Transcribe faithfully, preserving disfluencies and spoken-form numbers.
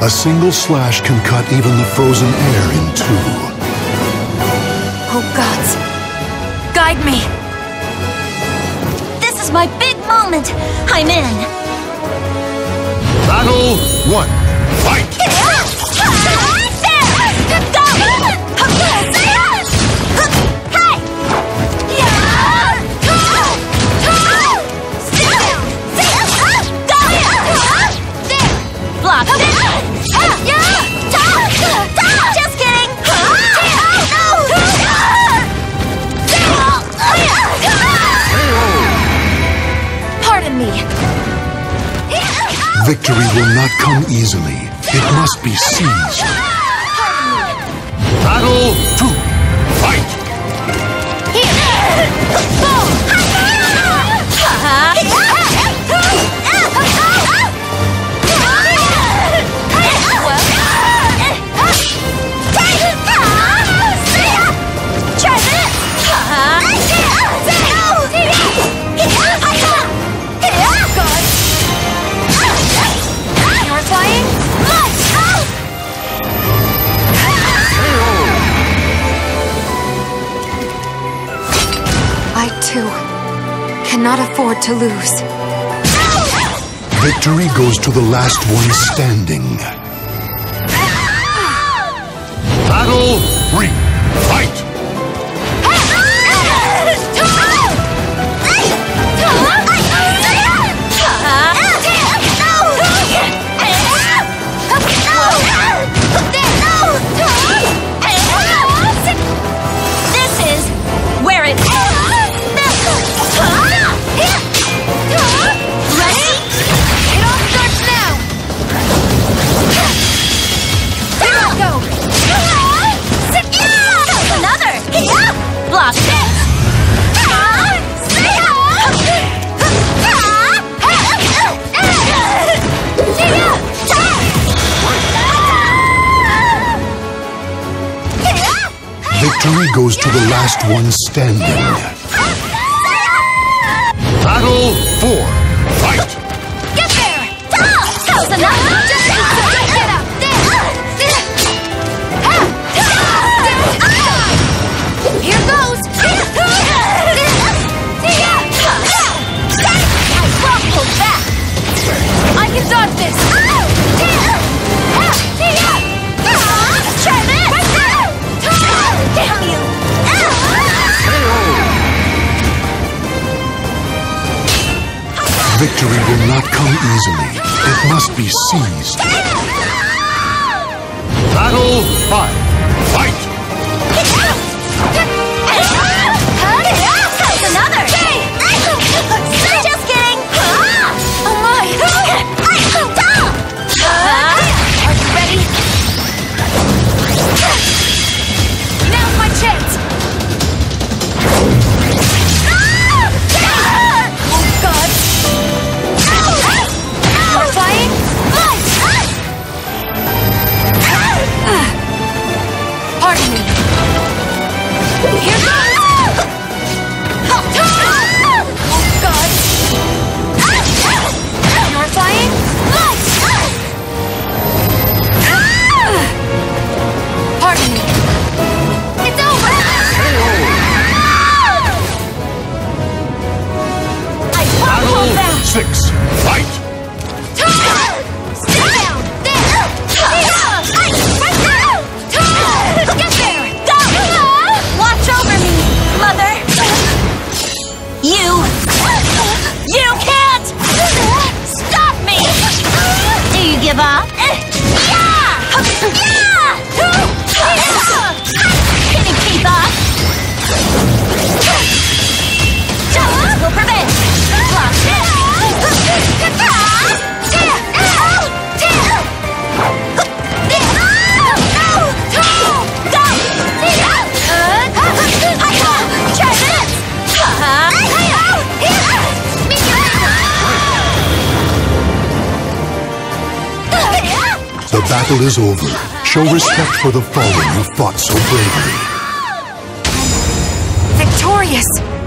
A single slash can cut even the frozen air in two. Oh gods, guide me! This is my big moment! I'm in! Battle one. Fight! Block! Just kidding! Pardon me. Victory will not come easily. It must be seized. Battle two. Fight! I, too, cannot afford to lose. Victory goes to the last one standing. Battle three. Fight! This is where it is. Ready? It all starts now. Here we go. Another. Block this. Victory goes to the last one standing. Battle four. Fight! Get there! That was enough! Just so don't get up! Here goes! I won't hold back! I can dodge this! Try this! Damn you! Victory will not come easily. It must be seized. Battle five. Fight! Another! Just kidding! Oh my! Are you ready? Now's my chance! Oh god! You're flying? Pardon me. Here goes! Oh god! You're flying? Pardon me. It's over! I won't hold Battle back! six. Fight! Stay down! There! Right there! Get there! Go! Watch over me, Mother! You... You can't... Stop me! Do you give up? Yeah! Can you keep up? Justice will prevent! Block this! The battle is over. Show respect for the fallen who fought so bravely. Victorious!